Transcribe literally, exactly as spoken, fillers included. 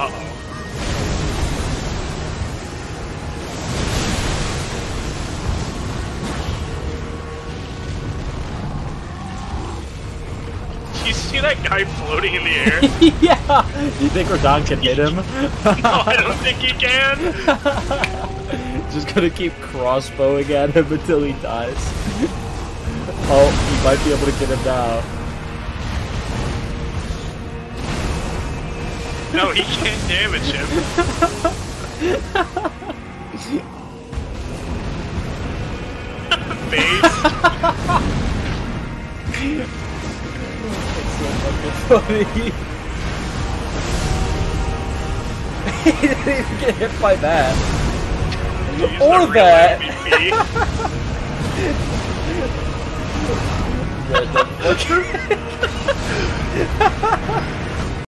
Uh-oh. Do you see that guy floating in the air? Yeah! Do you think radahn can hit him? No, I don't think he can! Just gonna keep crossbowing at him until he dies. Oh, he might be able to get him now. No, he can't damage him. Base. It's so fucking funny. He didn't even get hit by that. He's Or the that. real M V P. The- the-